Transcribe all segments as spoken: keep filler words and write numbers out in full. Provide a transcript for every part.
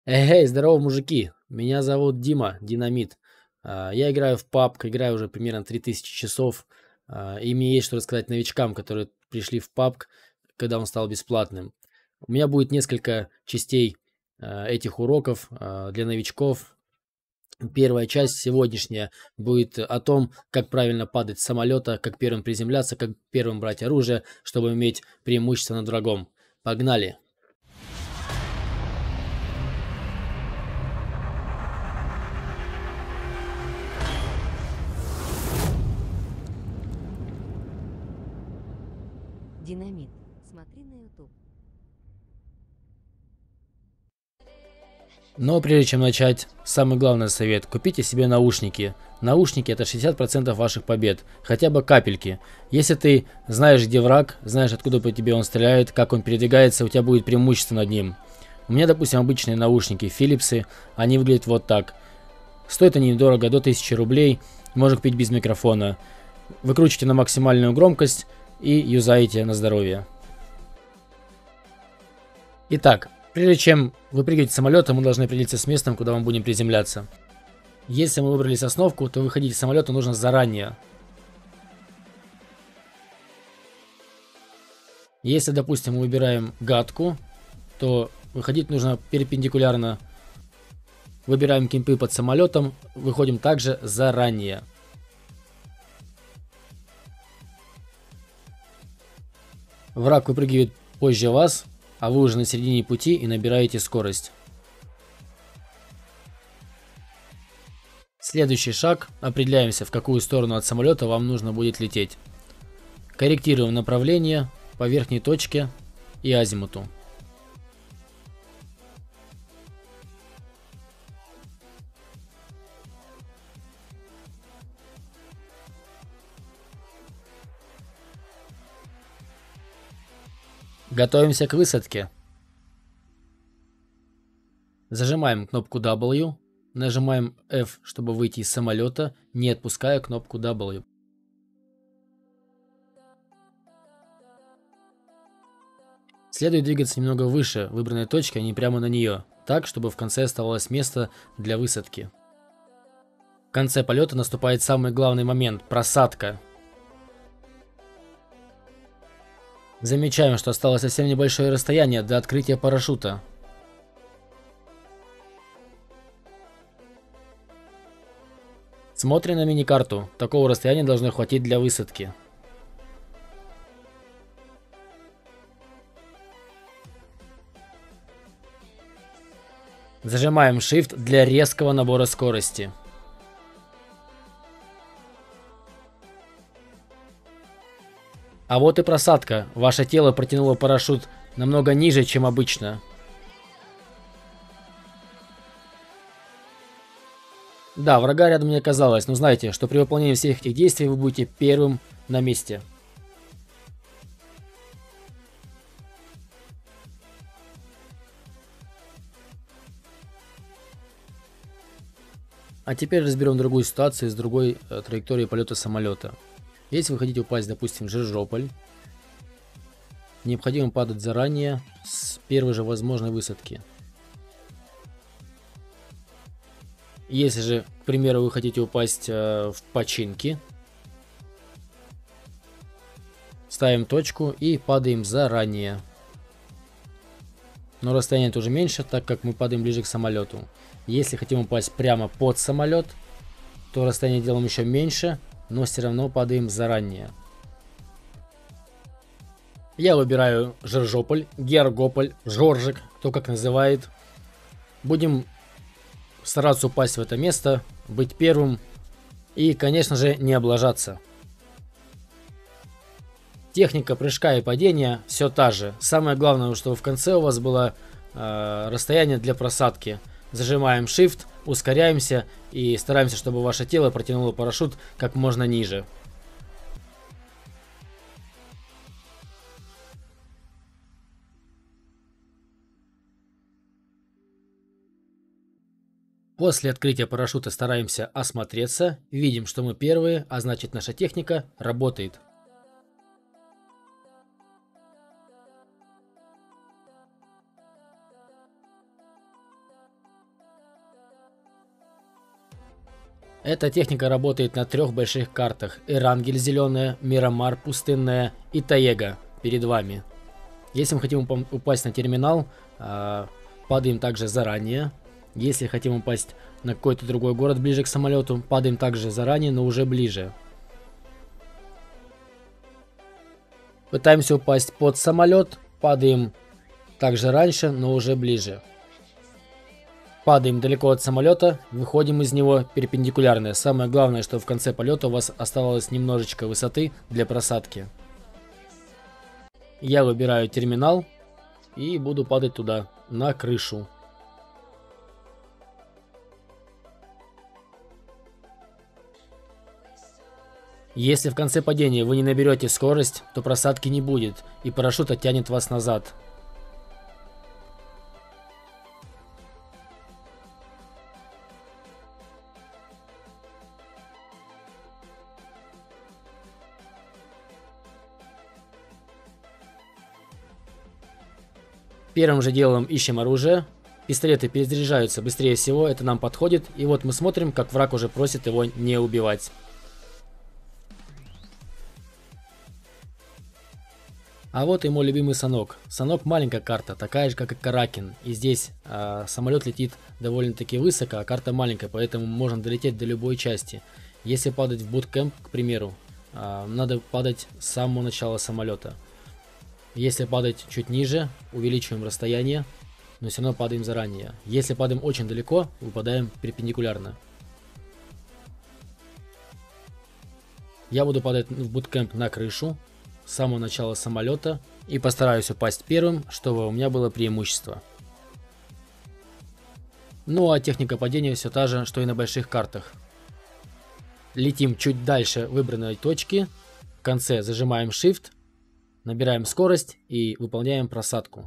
Эй, здорово, мужики! Меня зовут Дима, Динамит. А, Я играю в пабг, играю уже примерно три тысячи часов. а, И мне есть что рассказать новичкам, которые пришли в пабг, когда он стал бесплатным. У меня будет несколько частей а, этих уроков а, для новичков. Первая часть сегодняшняя будет о том, как правильно падать с самолета, как первым приземляться, как первым брать оружие, чтобы иметь преимущество над врагом. Погнали! Динамит. Смотри на ютуб. Но прежде чем начать, самый главный совет – купите себе наушники. Наушники – это шестьдесят процентов ваших побед, хотя бы капельки. Если ты знаешь, где враг, знаешь, откуда по тебе он стреляет, как он передвигается, у тебя будет преимущество над ним. У меня, допустим, обычные наушники Philips, они выглядят вот так. Стоят они недорого, до тысячи рублей, можно купить без микрофона. Выкручивайте на максимальную громкость и юзаете на здоровье. Итак, прежде чем вы прыгаете с самолета, мы должны определиться с местом, куда мы будем приземляться. Если мы выбрали сосновку, то выходить из самолета нужно заранее. Если, допустим, мы выбираем гадку, то выходить нужно перпендикулярно. Выбираем кемпы под самолетом, выходим также заранее. Враг выпрыгивает позже вас, а вы уже на середине пути и набираете скорость. Следующий шаг. Определяемся, в какую сторону от самолета вам нужно будет лететь. Корректируем направление по верхней точке и азимуту. Готовимся к высадке. Зажимаем кнопку дабл ю, нажимаем эф, чтобы выйти из самолета, не отпуская кнопку дабл ю. Следует двигаться немного выше выбранной точки, а не прямо на нее, так, чтобы в конце оставалось место для высадки. В конце полета наступает самый главный момент – просадка. Замечаем, что осталось совсем небольшое расстояние до открытия парашюта. Смотрим на мини-карту. Такого расстояния должно хватить для высадки. Зажимаем Shift для резкого набора скорости. А вот и просадка. Ваше тело протянуло парашют намного ниже, чем обычно. Да, врага рядом не оказалось, но знайте, что при выполнении всех этих действий вы будете первым на месте. А теперь разберем другую ситуацию с другой э, траекторией полета самолета. Если вы хотите упасть, допустим, в Жиржополь, необходимо падать заранее с первой же возможной высадки. Если же, к примеру, вы хотите упасть э, в Починки, ставим точку и падаем заранее. Но расстояние тоже меньше, так как мы падаем ближе к самолету. Если хотим упасть прямо под самолет, то расстояние делаем еще меньше, но все равно падаем заранее. Я выбираю Жиржополь, Георгополь, Жоржик, кто как называет. Будем стараться упасть в это место, быть первым и, конечно же, не облажаться. Техника прыжка и падения все та же. Самое главное, что в конце у вас было э, расстояние для просадки. Зажимаем Shift, ускоряемся и стараемся, чтобы ваше тело протянуло парашют как можно ниже. После открытия парашюта стараемся осмотреться. Видим, что мы первые, а значит наша техника работает. Эта техника работает на трех больших картах: Эрангель зеленая, Мирамар пустынная и Таега перед вами. Если мы хотим упасть на терминал, падаем также заранее. Если хотим упасть на какой-то другой город ближе к самолету, падаем также заранее, но уже ближе. Пытаемся упасть под самолет, падаем также раньше, но уже ближе. Падаем далеко от самолета, выходим из него перпендикулярно. Самое главное, что в конце полета у вас оставалось немножечко высоты для просадки. Я выбираю терминал и буду падать туда, на крышу. Если в конце падения вы не наберете скорость, то просадки не будет, и парашют оттянет вас назад. Первым же делом ищем оружие. Пистолеты перезаряжаются быстрее всего, это нам подходит. И вот мы смотрим, как враг уже просит его не убивать. А вот и мой любимый Санок. Санок маленькая карта, такая же как и Каракин. И здесь э, самолет летит довольно-таки высоко, а карта маленькая, поэтому можно долететь до любой части. Если падать в буткэмп, к примеру, э, надо падать с самого начала самолета. Если падать чуть ниже, увеличиваем расстояние, но все равно падаем заранее. Если падаем очень далеко, выпадаем перпендикулярно. Я буду падать в буткэмп на крышу с самого начала самолета и постараюсь упасть первым, чтобы у меня было преимущество. Ну а техника падения все та же, что и на больших картах. Летим чуть дальше выбранной точки, в конце зажимаем Shift, набираем скорость и выполняем просадку.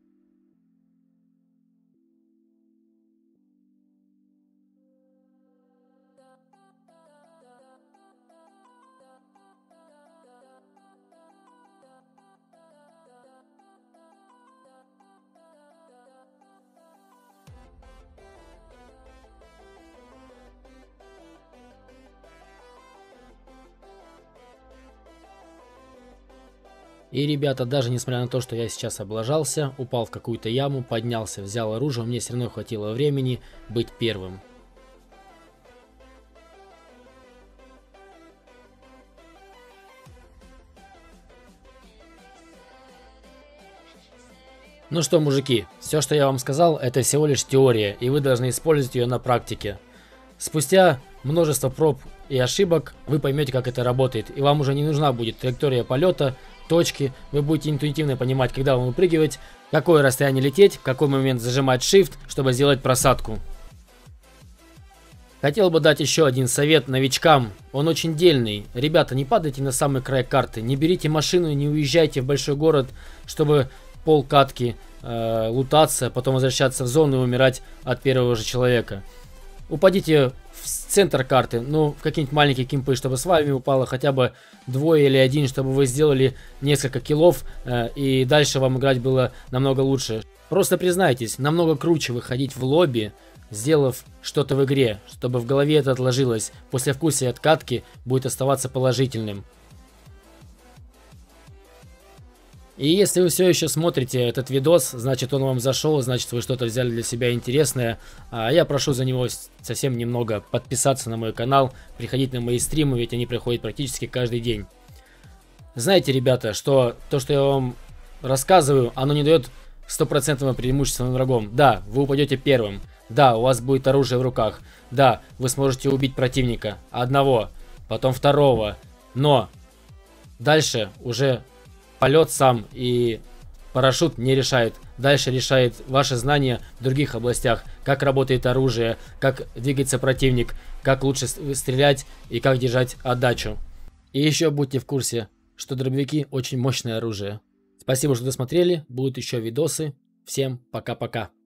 И, ребята, даже несмотря на то, что я сейчас облажался, упал в какую-то яму, поднялся, взял оружие, мне все равно хватило времени быть первым. Ну что, мужики, все, что я вам сказал, это всего лишь теория, и вы должны использовать ее на практике. Спустя множество проб и ошибок вы поймете, как это работает, и вам уже не нужна будет траектория полета, точки, вы будете интуитивно понимать, когда вам выпрыгивать, какое расстояние лететь, в какой момент зажимать Shift, чтобы сделать просадку. Хотел бы дать еще один совет новичкам, он очень дельный. Ребята, не падайте на самый край карты, не берите машину, не уезжайте в большой город, чтобы пол катки э, лутаться, потом возвращаться в зону и умирать от первого же человека. Упадите в центр карты, ну, в какие-нибудь маленькие кемпы, чтобы с вами упало хотя бы двое или один, чтобы вы сделали несколько киллов, э, и дальше вам играть было намного лучше. Просто признайтесь, намного круче выходить в лобби, сделав что-то в игре, чтобы в голове это отложилось, послевкусие от катки будет оставаться положительным. И если вы все еще смотрите этот видос, значит он вам зашел, значит вы что-то взяли для себя интересное. А я прошу за него совсем немного подписаться на мой канал, приходить на мои стримы, ведь они проходят практически каждый день. Знаете, ребята, что то, что я вам рассказываю, оно не дает стопроцентного преимущества над врагом. Да, вы упадете первым. Да, у вас будет оружие в руках. Да, вы сможете убить противника. Одного, потом второго. Но дальше уже полет сам и парашют не решает. Дальше решает ваше знание в других областях. Как работает оружие, как двигается противник, как лучше стрелять и как держать отдачу. И еще будьте в курсе, что дробовики очень мощное оружие. Спасибо, что досмотрели. Будут еще видосы. Всем пока-пока.